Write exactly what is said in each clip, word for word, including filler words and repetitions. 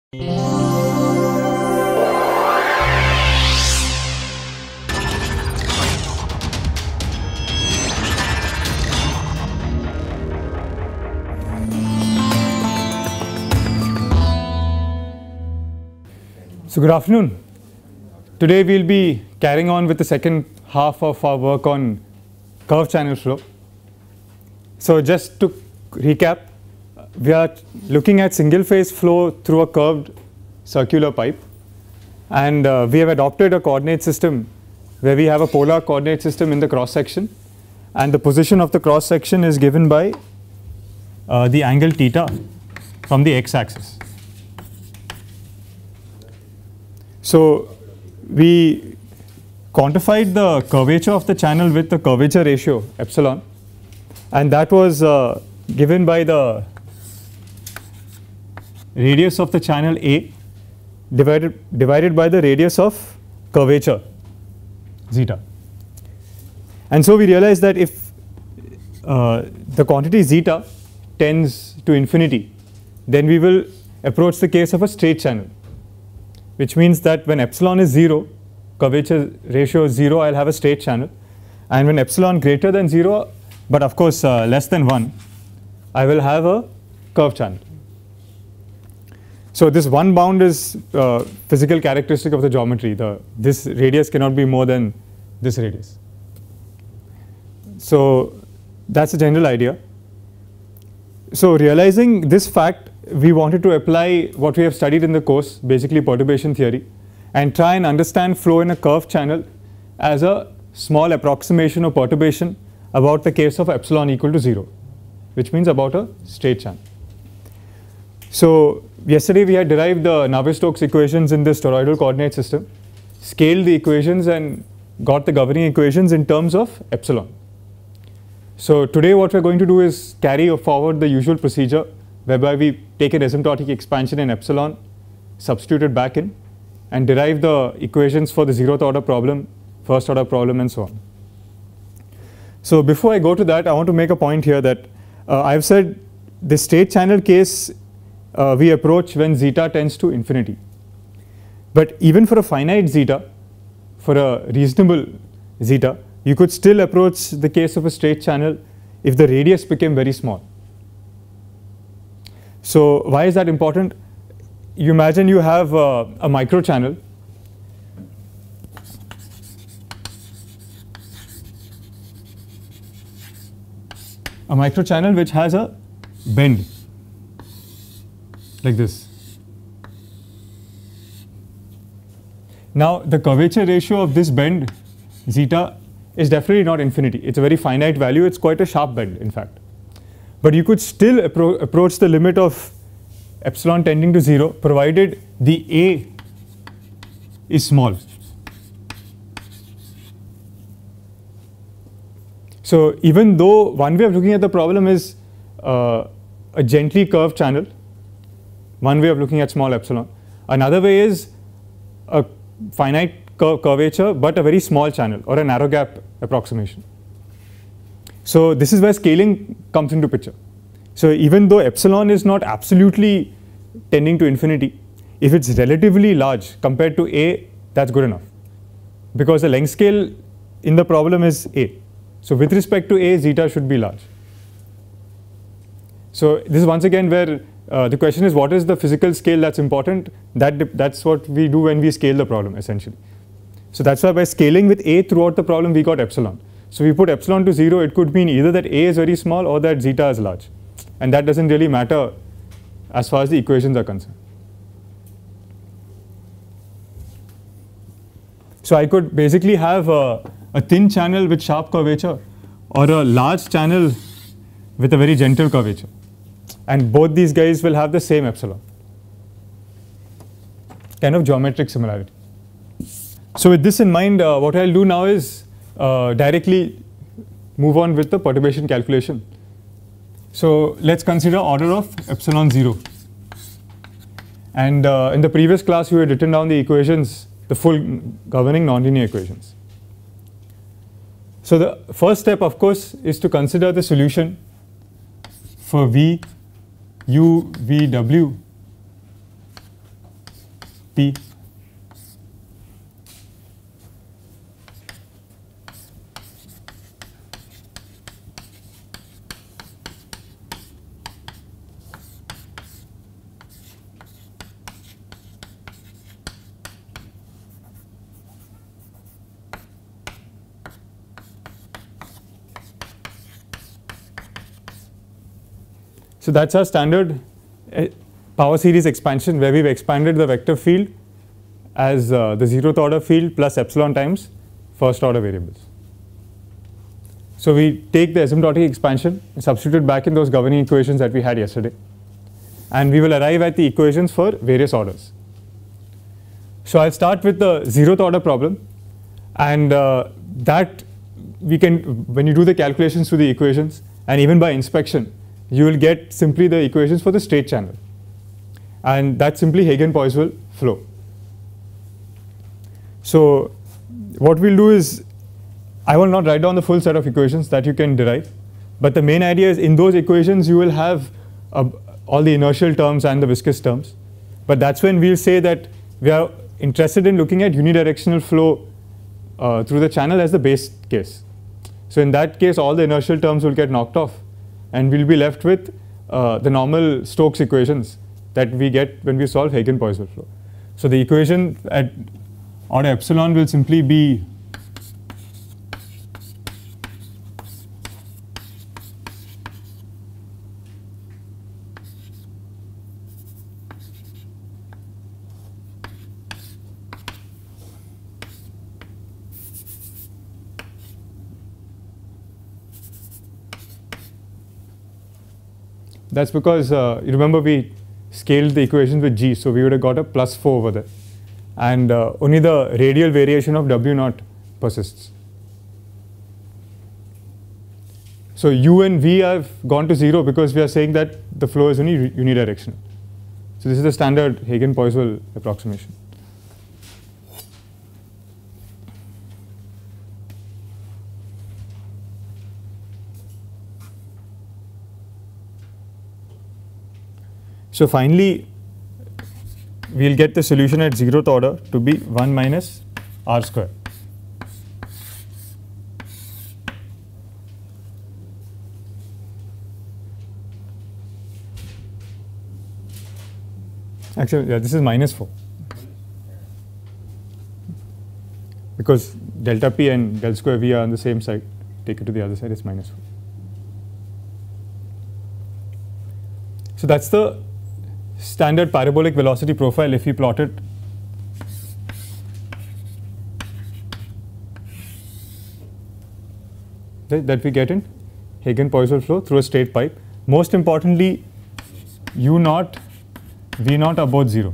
So good afternoon. Today we'll be carrying on with the second half of our work on curved channel flow. So just to recap, we are looking at single phase flow through a curved circular pipe, and uh, we have adopted a coordinate system where we have a polar coordinate system in the cross section, and the position of the cross section is given by uh, the angle theta from the x axis. So we quantified the curvature of the channel with the curvature ratio epsilon, and that was uh, given by the radius of the channel A divided divided by the radius of curvature zeta. And so we realized that if uh, the quantity zeta tends to infinity, then we will approach the case of a straight channel, which means that when epsilon is zero, curvature ratio is zero, I'll have a straight channel, and when epsilon greater than zero, but of course uh, less than one, I will have a curved channel. So this one bound is uh, physical characteristic of the geometry. The this radius cannot be more than this radius. So that's the general idea. So realizing this fact, we wanted to apply what we have studied in the course, basically perturbation theory, and try and understand flow in a curved channel as a small approximation of perturbation about the case of epsilon equal to zero, which means about a straight channel. So yesterday we had derived the Navier-Stokes equations in this toroidal coordinate system, scaled the equations and got the governing equations in terms of epsilon. So today what we're going to do is carry forward the usual procedure whereby we take an asymptotic expansion in epsilon, substitute it back in, and derive the equations for the zeroth order problem, first order problem, and so on. So before I go to that, I want to make a point here that uh, I've said the straight channel case uh, we approach when zeta tends to infinity. But even for a finite zeta, for a reasonable zeta, you could still approach the case of a straight channel if the radius became very small. So why is that important? You imagine you have uh, a micro channel, a micro channel which has a bend like this. Now the curvature ratio of this bend zeta is definitely not infinity. It's a very finite value. It's quite a sharp bend, in fact. But you could still appro approach the limit of epsilon tending to zero provided the A is small. So even though one way of looking at the problem is uh, a gently curved channel, one way of looking at small epsilon, another way is a finite cur curvature but a very small channel or a narrow gap approximation. So this is where scaling comes into picture. So even though epsilon is not absolutely tending to infinity, if it's relatively large compared to A, that's good enough, because the length scale in the problem is A. So with respect to A, zeta should be large. So this is once again where uh, the question is, what is the physical scale that's important? That that's what we do when we scale the problem, essentially. So that's why by scaling with A throughout the problem, we got epsilon. So we put epsilon to zero, it could mean either that A is very small or that zeta is large. And that doesn't really matter as far as the equations are concerned. So I could basically have a, a thin channel with sharp curvature or a large channel with a very gentle curvature. And both these guys will have the same epsilon. Kind of geometric similarity. So with this in mind, uh, what I'll do now is uh, directly move on with the perturbation calculation. So let's consider order of epsilon zero. And uh, in the previous class, we had written down the equations, the full governing nonlinear equations. So the first step, of course, is to consider the solution for V, U, V, W P. So that's our standard uh, power series expansion, where we've expanded the vector field as uh, the zeroth order field plus epsilon times first order variables. So we take the asymptotic expansion and substitute back in those governing equations that we had yesterday, and we will arrive at the equations for various orders. So I'll start with the zeroth order problem, and uh, that we can, when you do the calculations to the equations and even by inspection, you will get simply the equations for the straight channel, and that's simply Hagen-Poiseuille flow. So what we'll do is, I will not write down the full set of equations that you can derive, but the main idea is in those equations you will have uh, all the inertial terms and the viscous terms, but that's when we'll say that we are interested in looking at unidirectional flow uh, through the channel as the base case. So in that case, all the inertial terms will get knocked off, and we'll be left with uh, the normal Stokes equations that we get when we solve Hagen-Poiseuille flow. So the equation at order epsilon will simply be That's because uh, you remember we scaled the equations with G, so we would have got a plus four over there, and uh, only the radial variation of W naught persists. So U and V have gone to zero because we are saying that the flow is only unidirectional. So this is the standard Hagen-Poiseuille approximation. So finally, we'll get the solution at zeroth order to be one minus R square. Actually, yeah, this is minus four. Because delta P and del square V are on the same side. Take it to the other side, it's minus four. So that's the standard parabolic velocity profile if we plot it. That we get in Hagen-Poiseuille flow through a straight pipe. Most importantly, U naught, V naught are both zero,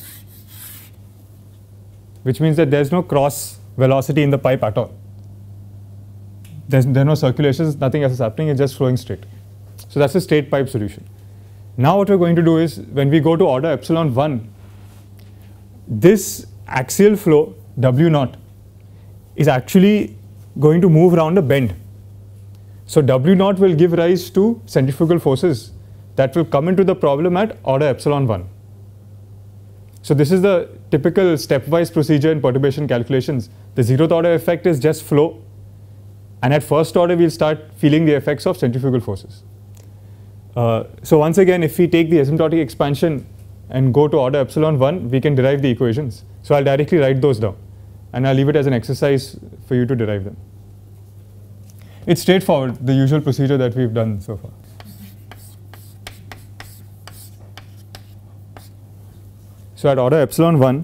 which means that there's no cross velocity in the pipe at all. There's, there are no circulations, nothing else is happening, it's just flowing straight. So that's a straight pipe solution. Now what we're going to do is, when we go to order epsilon one, this axial flow W naught is actually going to move around a bend. So W naught will give rise to centrifugal forces that will come into the problem at order epsilon one. So this is the typical stepwise procedure in perturbation calculations. The zeroth order effect is just flow, and at first order we'll start feeling the effects of centrifugal forces. Uh, so once again, if we take the asymptotic expansion and go to order epsilon one, we can derive the equations. So I'll directly write those down, and I'll leave it as an exercise for you to derive them. It's straightforward, the usual procedure that we've done so far. So at order epsilon one,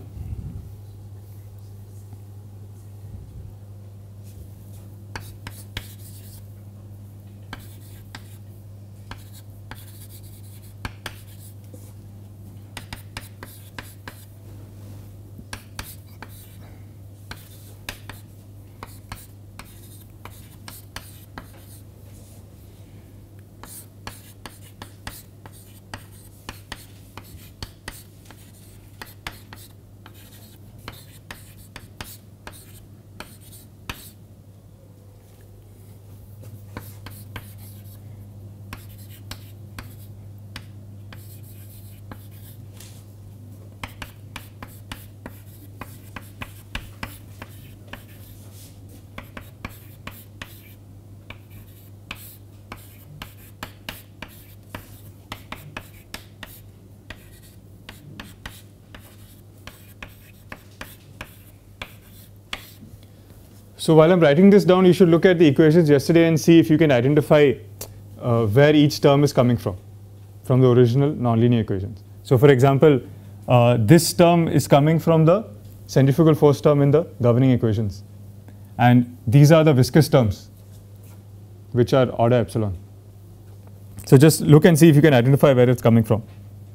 So while I'm writing this down, you should look at the equations yesterday and see if you can identify uh, where each term is coming from, from the original nonlinear equations. So for example, uh, this term is coming from the centrifugal force term in the governing equations. And these are the viscous terms, which are order epsilon. So just look and see if you can identify where it's coming from.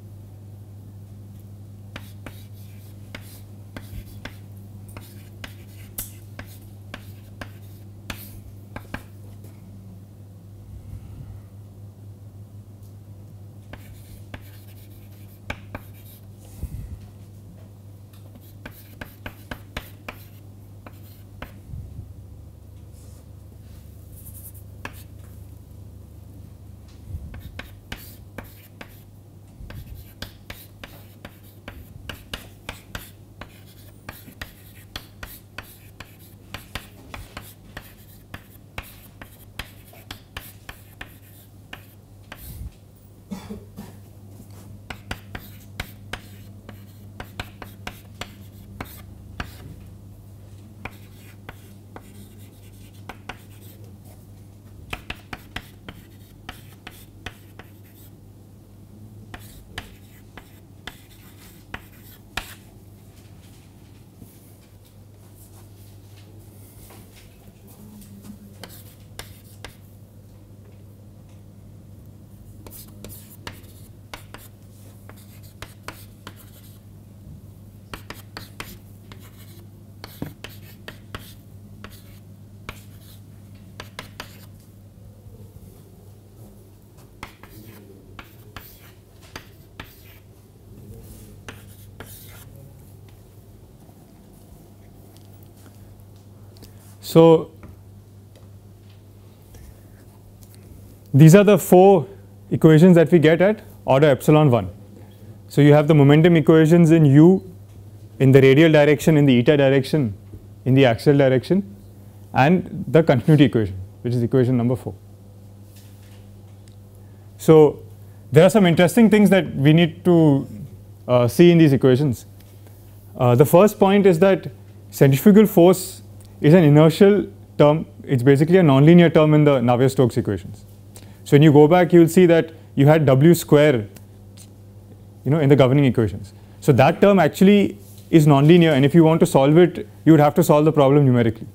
So these are the four equations that we get at order epsilon one. So you have the momentum equations in u, in the radial direction, in the eta direction, in the axial direction, and the continuity equation, which is equation number four. So there are some interesting things that we need to uh, see in these equations. Uh, the first point is that centrifugal force is an inertial term. It's basically a nonlinear term in the Navier-Stokes equations. So when you go back, you will see that you had W square, you know, in the governing equations. So that term actually is nonlinear, and if you want to solve it, you would have to solve the problem numerically.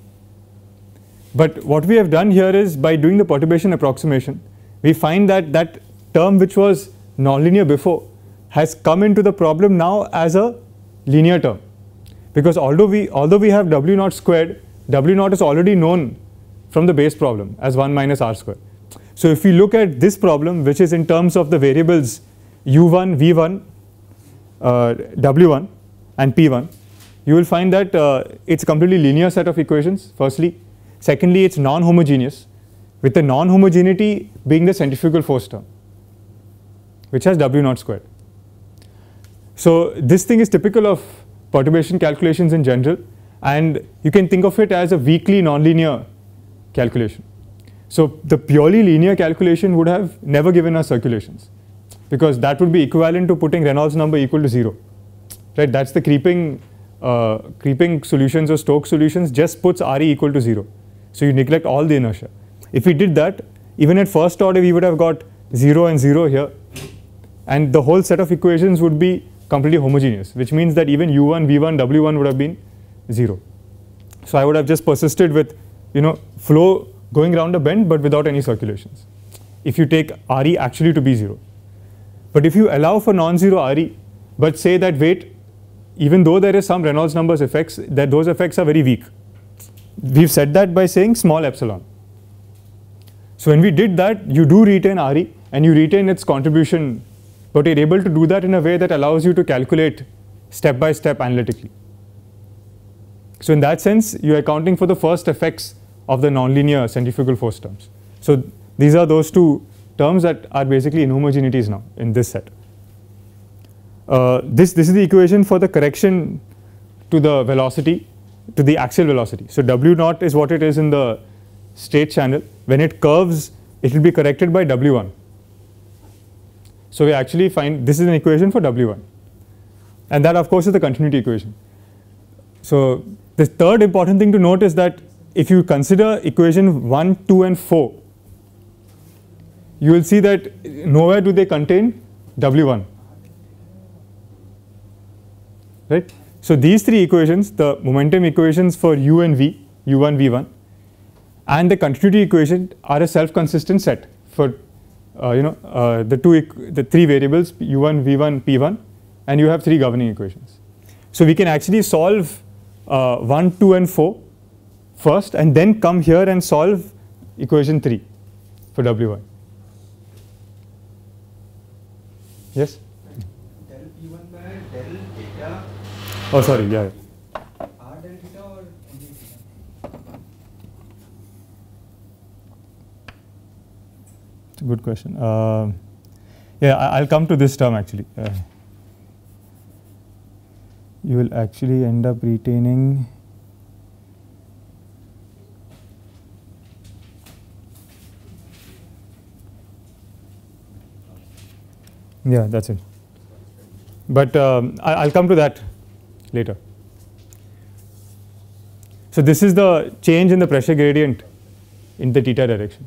But what we have done here is, by doing the perturbation approximation, we find that that term which was nonlinear before has come into the problem now as a linear term. Because although we, although we have W naught squared, W naught is already known from the base problem as one minus R square. So if we look at this problem, which is in terms of the variables U one, V one, uh, W one and P one, you will find that uh, it's a completely linear set of equations, firstly. Secondly, it's non-homogeneous, with the non-homogeneity being the centrifugal force term, which has W naught squared. So this thing is typical of perturbation calculations in general, and you can think of it as a weakly nonlinear calculation. So the purely linear calculation would have never given us circulations, because that would be equivalent to putting Reynolds number equal to zero, right? That's the creeping, uh, creeping solutions or Stokes solutions just puts Re equal to zero. So you neglect all the inertia. If we did that, even at first order, we would have got zero and zero here, and the whole set of equations would be completely homogeneous, which means that even U one, V one, W one would have been zero. So I would have just persisted with, you know, flow going around a bend but without any circulations, if you take Re actually to be zero. But if you allow for non-zero Re, but say that, wait, even though there is some Reynolds numbers effects, that those effects are very weak. We've said that by saying small epsilon. So when we did that, you do retain Re and you retain its contribution, but you're able to do that in a way that allows you to calculate step by step analytically. So in that sense, you're accounting for the first effects of the nonlinear centrifugal force terms. So these are those two terms that are basically inhomogeneities now in this set. Uh, this, this is the equation for the correction to the velocity, to the axial velocity. So W naught is what it is in the straight channel. When it curves, it will be corrected by W one. So we actually find this is an equation for W one. And that, of course, is the continuity equation. So the third important thing to note is that if you consider equation one, two and four, you will see that nowhere do they contain W one. Right? So these three equations, the momentum equations for U and V, U one, V one, and the continuity equation are a self-consistent set for uh, you know uh, the two the three variables U one, V one, P one, and you have three governing equations. So we can actually solve uh, one, two, and four first, and then come here and solve equation three for W one. Yes? Del P one by del theta. Oh, sorry, yeah. R del theta or only theta? It's a good question. Uh, yeah, I, I'll come to this term actually. Uh, you will actually end up retaining yeah, that's it. But um, I, I'll come to that later. So this is the change in the pressure gradient in the theta direction.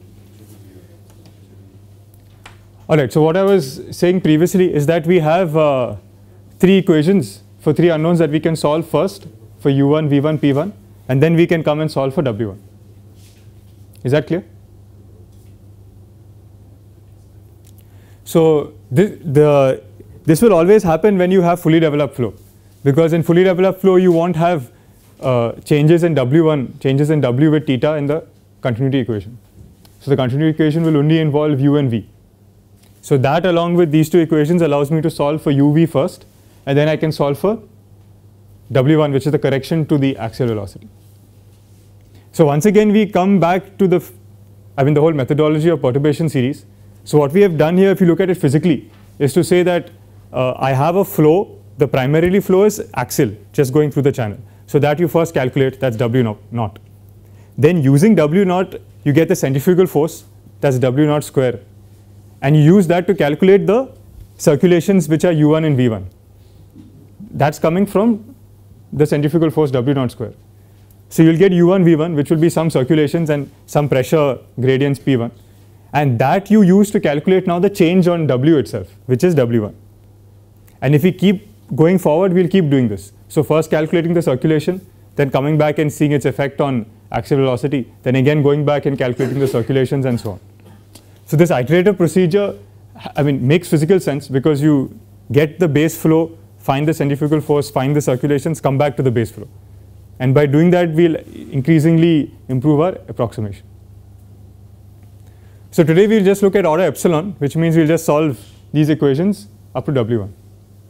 All right, so what I was saying previously is that we have uh, three equations for three unknowns that we can solve first for U one, V one, P one, and then we can come and solve for W one. Is that clear? So this, the, this will always happen when you have fully developed flow, because in fully developed flow you won't have uh, changes in W one, changes in W with theta in the continuity equation. So the continuity equation will only involve U and V. So that along with these two equations allows me to solve for U V first, and then I can solve for W one, which is the correction to the axial velocity. So once again we come back to the, I mean the whole methodology of perturbation series. So what we have done here, if you look at it physically, is to say that uh, I have a flow, the primarily flow is axial, just going through the channel. So that you first calculate, that's W naught. Then using W naught, you get the centrifugal force, that's W naught square. And you use that to calculate the circulations which are U one and V one. That's coming from the centrifugal force W naught square. So you'll get U one, V one, which will be some circulations and some pressure gradients P one. And that you use to calculate now the change on W itself, which is W one. And if we keep going forward, we'll keep doing this. So first calculating the circulation, then coming back and seeing its effect on axial velocity, then again going back and calculating the circulations and so on. So this iterative procedure, I mean, makes physical sense because you get the base flow, find the centrifugal force, find the circulations, come back to the base flow. And by doing that, we'll increasingly improve our approximation. So today we'll just look at order epsilon, which means we'll just solve these equations up to W one.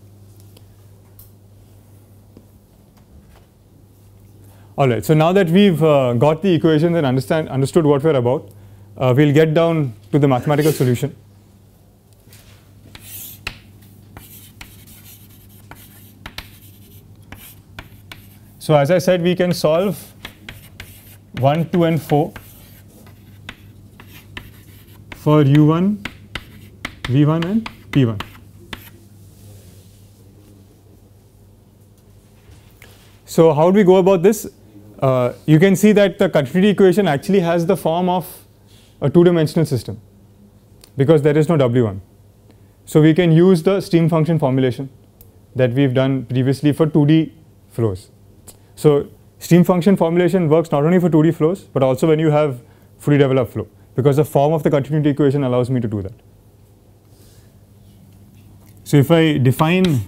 All right, so now that we've uh, got the equations and understand, understood what we're about, uh, we'll get down to the mathematical solution. So as I said, we can solve one, two, and four for U one, V one, and P one. So how do we go about this? Uh, you can see that the continuity equation actually has the form of a two-dimensional system because there is no W one. So we can use the stream function formulation that we've done previously for two D flows. So stream function formulation works not only for two D flows, but also when you have fully developed flow, because the form of the continuity equation allows me to do that. So if I define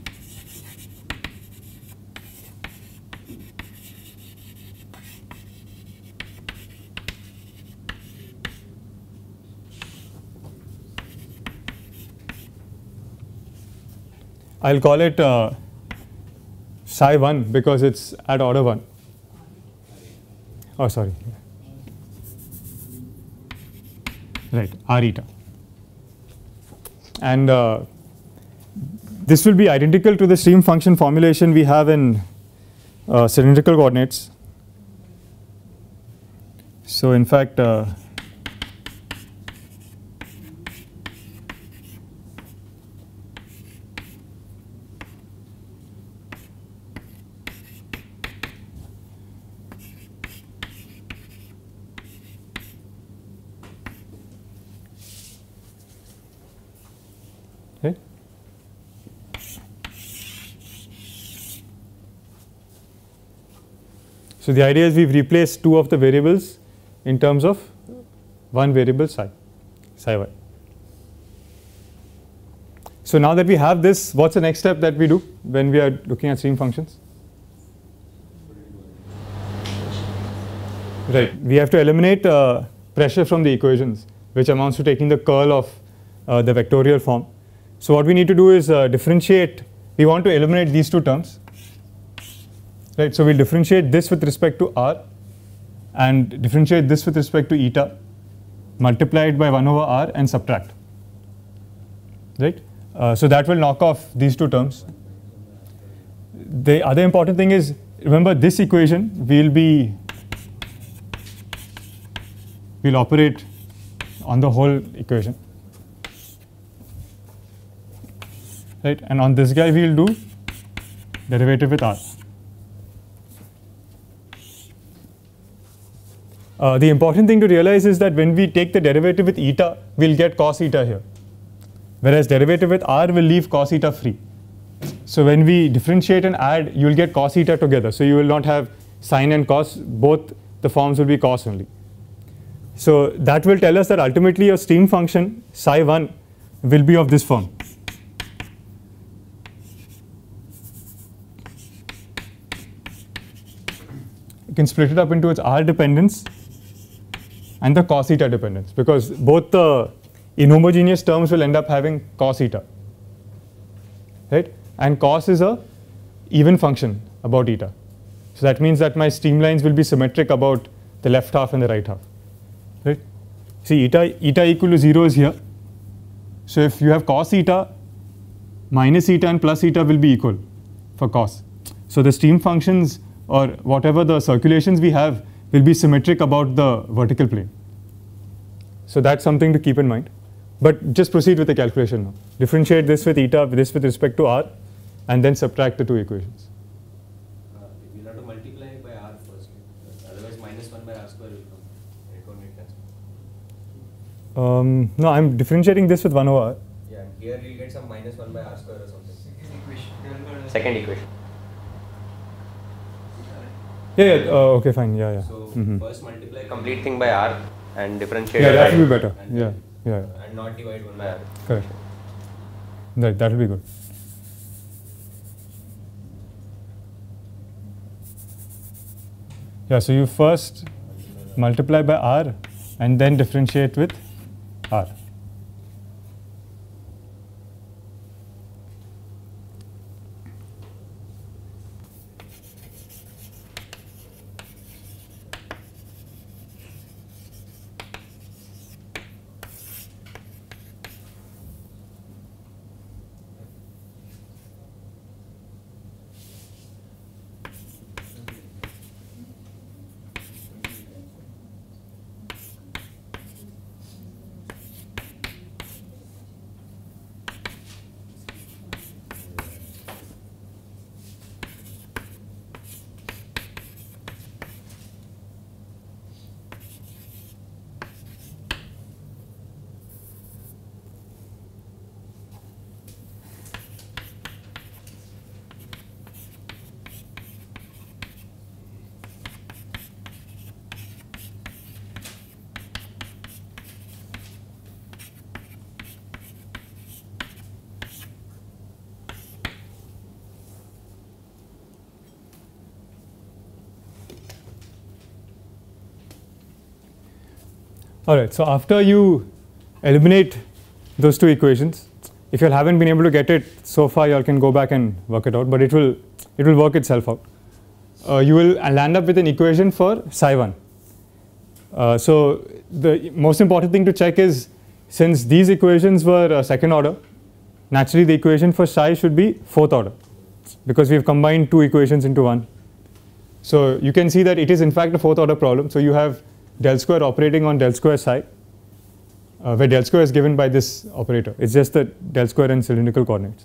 I'll call it uh, psi one because it's at order one. Oh, sorry. Right, R eta. And uh, this will be identical to the stream function formulation we have in uh, cylindrical coordinates. So in fact, uh, So the idea is we've replaced two of the variables in terms of one variable psi, psi y. So now that we have this, what's the next step that we do when we are looking at stream functions? Right, we have to eliminate uh, pressure from the equations, which amounts to taking the curl of uh, the vectorial form. So what we need to do is uh, differentiate, we want to eliminate these two terms. Right, so we'll differentiate this with respect to r and differentiate this with respect to eta, multiply it by one over r and subtract. Right, uh, so that will knock off these two terms. The other important thing is, remember this equation we'll be we'll operate on the whole equation, right? And on this guy we'll do derivative with r. Uh, the important thing to realize is that when we take the derivative with eta, we'll get cos eta here, whereas derivative with r will leave cos eta free. So when we differentiate and add, you will get cos eta together. So you will not have sine and cos, both the forms will be cos only. So that will tell us that ultimately your stream function psi one will be of this form. You can split it up into its r dependence and the cos eta dependence, because both the inhomogeneous terms will end up having cos eta, right? And cos is a even function about eta. So that means that my streamlines will be symmetric about the left half and the right half. Right? See, eta, eta equal to zero is here. So if you have cos eta, minus eta and plus eta will be equal for cos. So the stream functions or whatever the circulations we have will be symmetric about the vertical plane. So that's something to keep in mind. But just proceed with the calculation now. Differentiate this with eta, this with respect to r, and then subtract the two equations. Uh, we'll have to multiply by r first. Otherwise, minus one by r square will come. It won't make sense. Um, no, I'm differentiating this with one over r. Yeah, and here we'll get some minus one by r square or something. Second equation. Second equation. Yeah, yeah, uh, okay, fine, yeah, yeah. So Mm-hmm. first multiply complete thing by r and differentiate. Yeah, that by will be better. and- Yeah, yeah, yeah. And not divide one by r. Correct. Right, that will be good. Yeah, so you first multiply by r and then differentiate with r. Alright, so after you eliminate those two equations, if you haven't been able to get it so far, you all can go back and work it out, but it will it will work itself out. Uh, you will land up with an equation for psi one. Uh, so the most important thing to check is, since these equations were uh, second order, naturally the equation for psi should be fourth order, because we have combined two equations into one. So you can see that it is in fact a fourth order problem. So you have del square operating on del square psi, uh, where del square is given by this operator. It's just the del square in cylindrical coordinates.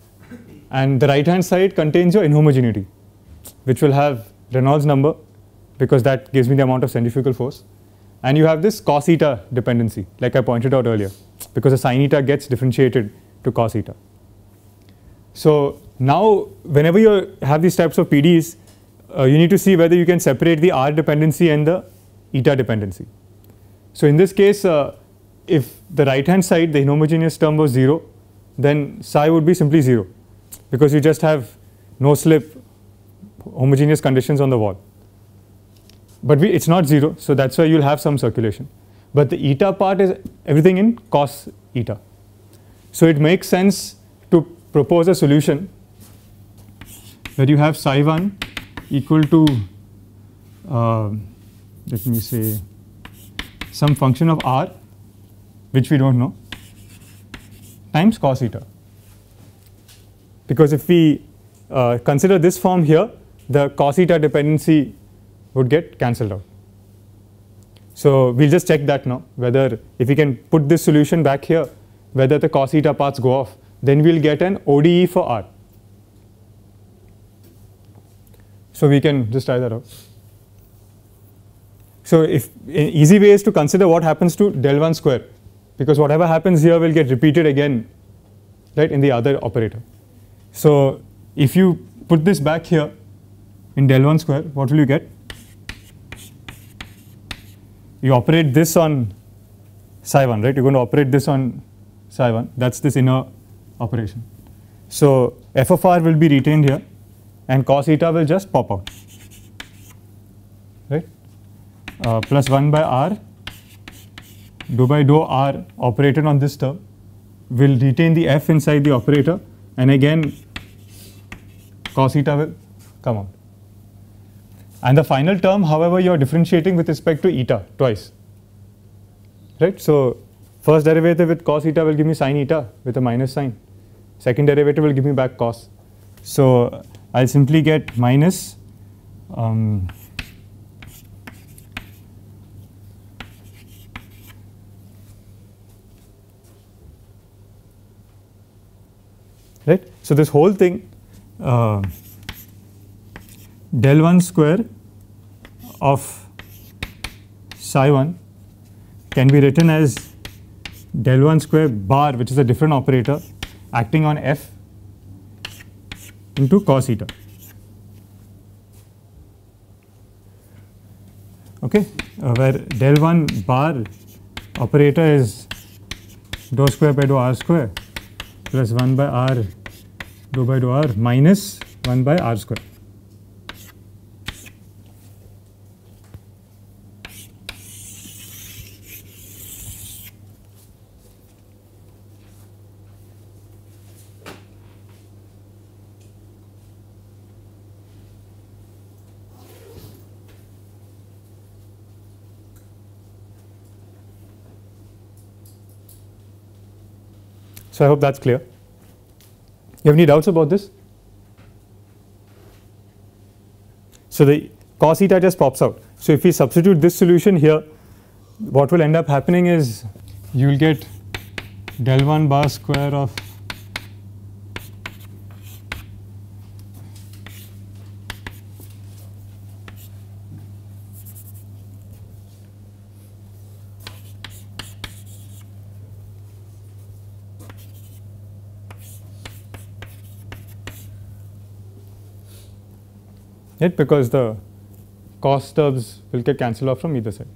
And the right hand side contains your inhomogeneity, which will have Reynolds number, because that gives me the amount of centrifugal force. And you have this cos eta dependency, like I pointed out earlier, because the sin eta gets differentiated to cos eta. So now whenever you have these types of P Ds, uh, you need to see whether you can separate the r dependency and the eta dependency. So in this case, uh, if the right hand side, the inhomogeneous term was zero, then psi would be simply zero, because you just have no slip homogeneous conditions on the wall. But we, it's not zero, so that's why you'll have some circulation. But the eta part is everything in cos eta. So it makes sense to propose a solution where you have psi one equal to, uh, let me say, some function of r, which we don't know, times cos eta. Because if we uh, consider this form here, the cos eta dependency would get cancelled out. So we'll just check that now, whether if we can put this solution back here, whether the cos eta parts go off, then we'll get an O D E for r. So we can just try that out. So if an easy way is to consider what happens to del one square, because whatever happens here will get repeated again, right, in the other operator. So if you put this back here in del one square, what will you get? You operate this on psi one, right? You're going to operate this on psi one. That's this inner operation. So f of r will be retained here, and cos eta will just pop out, right? Uh, plus one by r, dou by dou r operated on this term will retain the f inside the operator, and again cos eta will come out. And the final term, however, you are differentiating with respect to eta twice, right? So first derivative with cos eta will give me sin eta with a minus sign. Second derivative will give me back cos. So I'll simply get minus um, right? So this whole thing, uh, del one square of psi one can be written as del one square bar, which is a different operator acting on f into cos eta. Okay, uh, where del one bar operator is dou square by dou r square plus one by r dou by dou r minus one by r square. So I hope that's clear. You have any doubts about this? So the cos eta just pops out. So if we substitute this solution here, what will end up happening is you will get del one bar square of it, because the cos terms will get cancelled off from either side.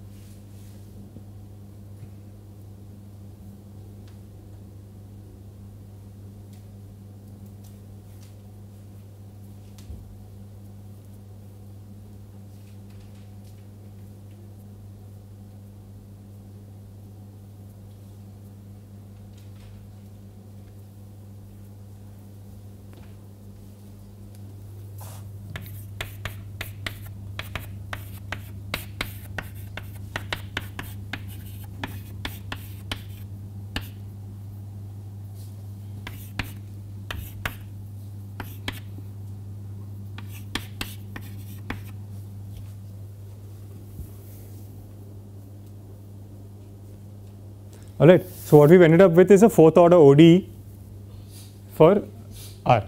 All right. So what we've ended up with is a fourth order O D E for R.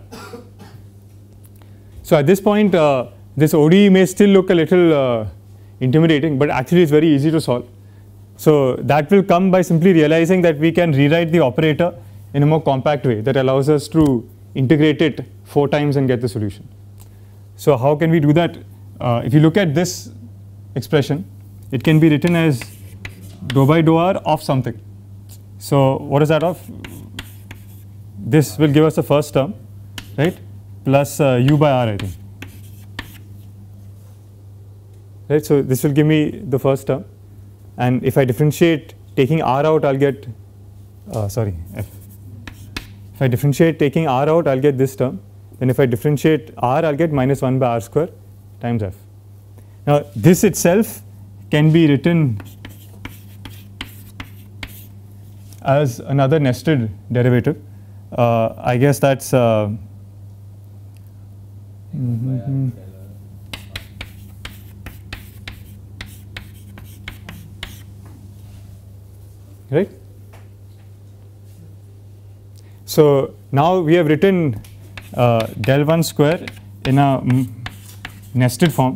So at this point, uh, this O D E may still look a little uh, intimidating, but actually it's very easy to solve. So that will come by simply realizing that we can rewrite the operator in a more compact way that allows us to integrate it four times and get the solution. So how can we do that? uh, if you look at this expression, it can be written as dou by dou r of something. So what is that of? This will give us the first term, right? Plus uh, u by r, I think. Right, so this will give me the first term, and if I differentiate taking r out, I'll get, uh, sorry, f. If I differentiate taking r out, I'll get this term. Then if I differentiate r, I'll get minus one by r square times f. Now this itself can be written as another nested derivative. Uh, I guess that's uh, mm-hmm. Right? So now we have written uh, del one square in a mm, nested form.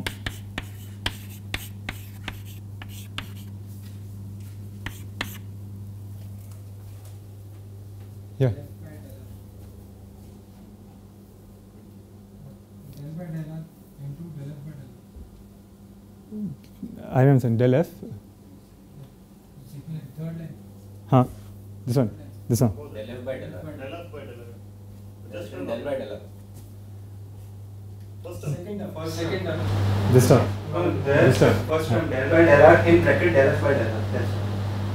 Yeah. Del by del r into del f by del r. I don't understand. Del f? Second, third line. Huh? This one? This one? Del f by del r. Del f by del r. Just Del turn by del r. First term. Second term. First second term. This term? No, there, This term? first term del by del r in bracket del f by del r. That's all.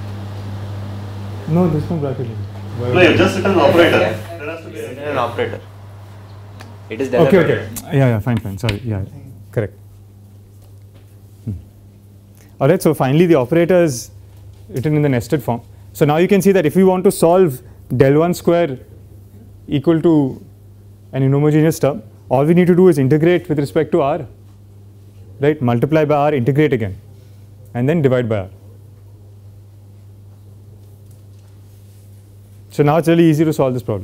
No, this one bracket. No, you just written an operator. F. There has to be It's a- an operator. It is del Okay, f by okay. del r. Yeah, yeah, fine, fine. Sorry. Yeah, correct. Hmm. All right, so finally the operator is written in the nested form. So now you can see that if we want to solve del one square equal to an inhomogeneous term, all we need to do is integrate with respect to r, right? Multiply by r, integrate again, and then divide by r. So now it's really easy to solve this problem.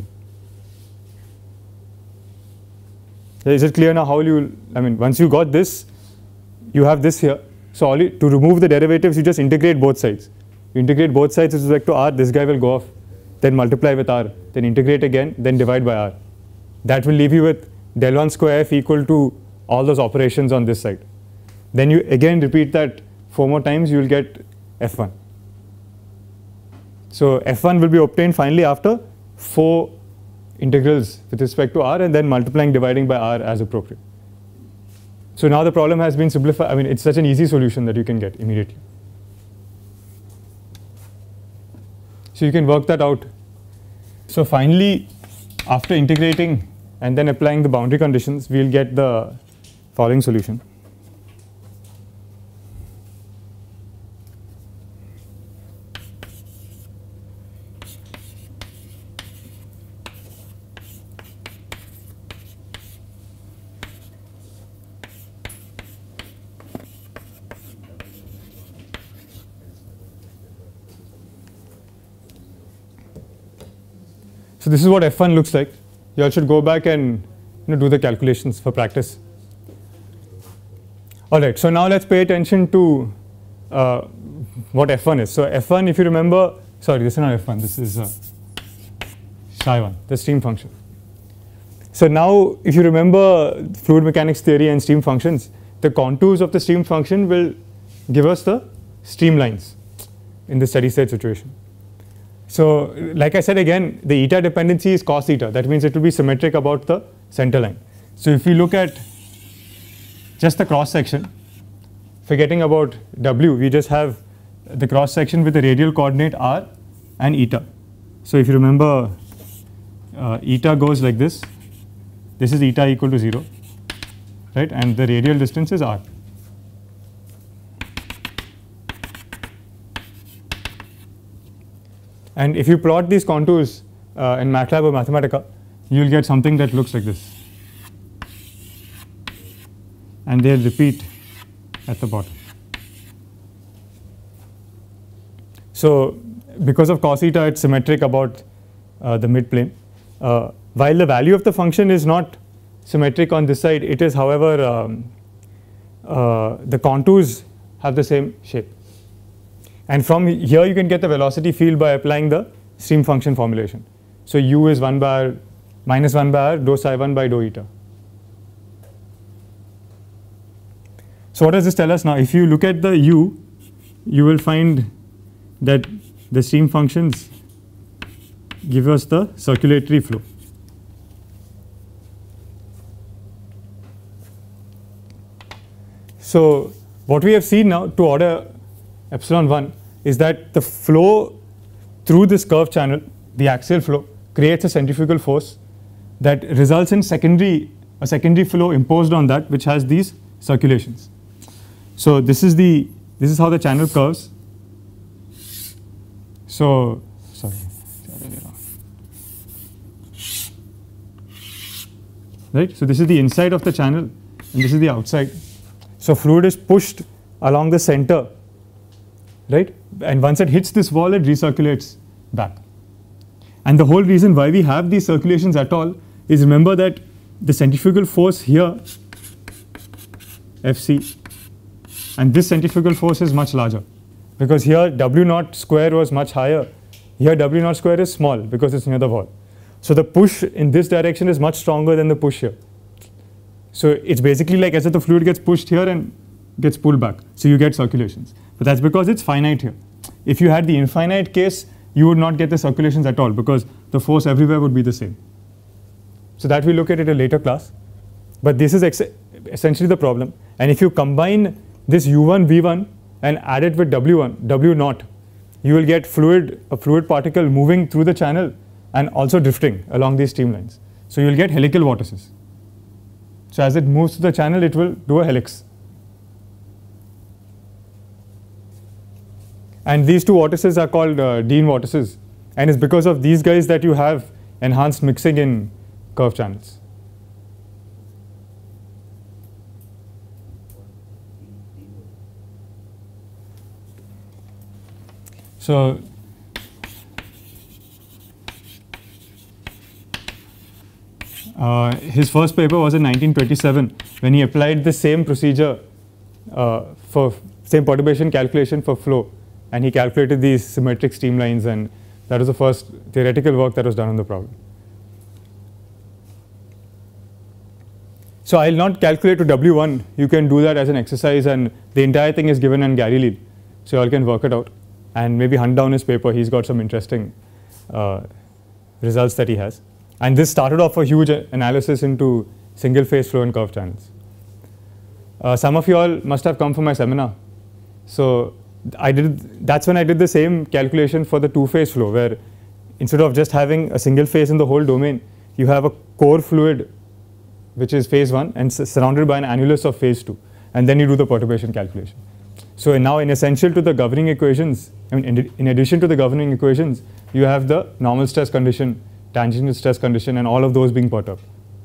Is it clear now how you, I mean, once you got this, you have this here. So all you, to remove the derivatives, you just integrate both sides. You integrate both sides with respect to r, this guy will go off, then multiply with r, then integrate again, then divide by r. That will leave you with del one square f equal to all those operations on this side. Then you again repeat that four more times, you will get f one. So f one will be obtained finally after four integrals with respect to r and then multiplying, dividing by r as appropriate. So now the problem has been simplified. I mean, it's such an easy solution that you can get immediately. So you can work that out. So finally, after integrating and then applying the boundary conditions, we'll get the following solution. So this is what f one looks like. You all should go back and you know, do the calculations for practice. All right, so now let's pay attention to uh, what f one is. So f one, if you remember, sorry, this is not f one, this is uh, psi one, the stream function. So now if you remember fluid mechanics theory and stream functions, the contours of the stream function will give us the streamlines in the steady state situation. So like I said again, the eta dependency is cos theta. That means it will be symmetric about the center line. So if we look at just the cross section, forgetting about w, we just have the cross section with the radial coordinate r and eta. So if you remember, uh, eta goes like this. This is eta equal to zero, right? And the radial distance is r. And if you plot these contours uh, in MATLAB or Mathematica, you will get something that looks like this. And they'll repeat at the bottom. So because of cos theta, it's symmetric about uh, the mid plane. Uh, while the value of the function is not symmetric on this side, it is, however, um, uh, the contours have the same shape. And from here you can get the velocity field by applying the stream function formulation. So u is one by r minus one by r dou psi one by dou eta. So what does this tell us now? If you look at the U, you will find that the stream functions give us the circulatory flow. So what we have seen now to order epsilon one is that the flow through this curved channel, the axial flow, creates a centrifugal force that results in secondary a secondary flow imposed on that, which has these circulations. So this is the this is how the channel curves. So sorry, right. So this is the inside of the channel, and this is the outside. So fluid is pushed along the center, right? And once it hits this wall, it recirculates back. And the whole reason why we have these circulations at all is, remember that the centrifugal force here, F C, and this centrifugal force is much larger, because here W naught square was much higher. Here W naught square is small because it's near the wall. So the push in this direction is much stronger than the push here. So it's basically like as if the fluid gets pushed here and gets pulled back. So you get circulations. But that's because it's finite here. If you had the infinite case, you would not get the circulations at all, because the force everywhere would be the same. So that we'll look at it in a later class. But this is essentially the problem. And if you combine this U one V one and add it with W one, W naught, you will get fluid, a fluid particle moving through the channel and also drifting along these streamlines. So you will get helical vortices. So as it moves through the channel, it will do a helix. And these two vortices are called uh, Dean vortices. And it's because of these guys that you have enhanced mixing in curved channels. So uh, his first paper was in nineteen twenty-seven, when he applied the same procedure uh, for same perturbation calculation for flow, and he calculated these symmetric streamlines, and that was the first theoretical work that was done on the problem. So I'll not calculate to W one. You can do that as an exercise, and the entire thing is given in Galilei, so you all can work it out and maybe hunt down his paper. He's got some interesting uh, results that he has. And this started off a huge analysis into single phase flow in curved channels. Uh, some of you all must have come for my seminar. So I did, that's when I did the same calculation for the two phase flow, where instead of just having a single phase in the whole domain, you have a core fluid which is phase one and surrounded by an annulus of phase two, and then you do the perturbation calculation. So now, in essential to the governing equations, I mean in, in addition to the governing equations, you have the normal stress condition, tangential stress condition, and all of those being perturbed.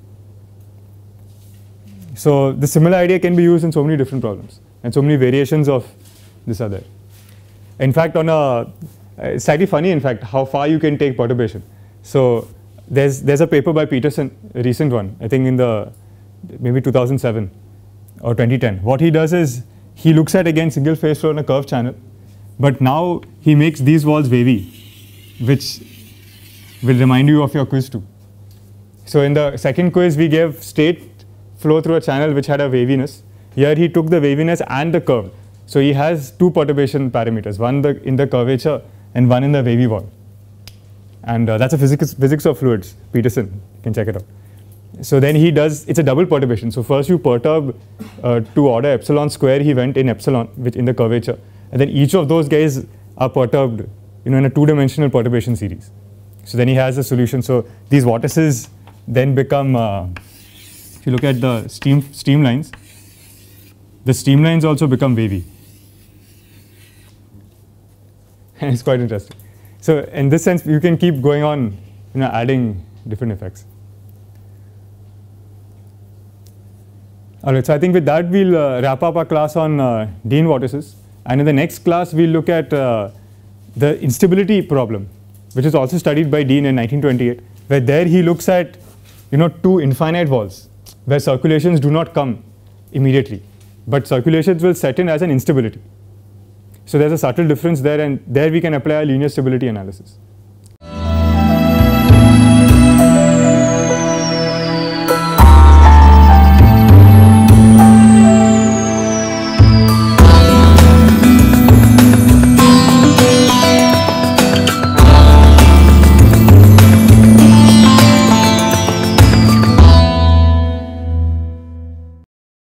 So the similar idea can be used in so many different problems, and so many variations of this are there. In fact, on a, it's slightly funny, in fact, how far you can take perturbation. So there's there's a paper by Peterson, a recent one, I think in the maybe two thousand seven or twenty ten. What he does is he looks at again single phase flow in a curved channel, but now he makes these walls wavy, which will remind you of your quiz too. So in the second quiz, we gave straight flow through a channel which had a waviness. Here he took the waviness and the curve. So he has two perturbation parameters, one the, in the curvature and one in the wavy wall. And uh, that's a physics, physics of fluids, Peterson, you can check it out. So then he does, it's a double perturbation. So first you perturb uh, to order epsilon square, he went in epsilon, which in the curvature. And then each of those guys are perturbed, you know, in a two-dimensional perturbation series. So then he has a solution. So these vortices then become, uh, if you look at the stream streamlines, the streamlines also become wavy. And it's quite interesting. So in this sense, you can keep going on, you know, adding different effects. All right, so I think with that, we'll uh, wrap up our class on uh, Dean vortices. And in the next class, we'll look at uh, the instability problem, which is also studied by Dean in nineteen twenty-eight, where there he looks at, you know, two infinite walls, where circulations do not come immediately, but circulations will set in as an instability. So there's a subtle difference there, and there we can apply a linear stability analysis.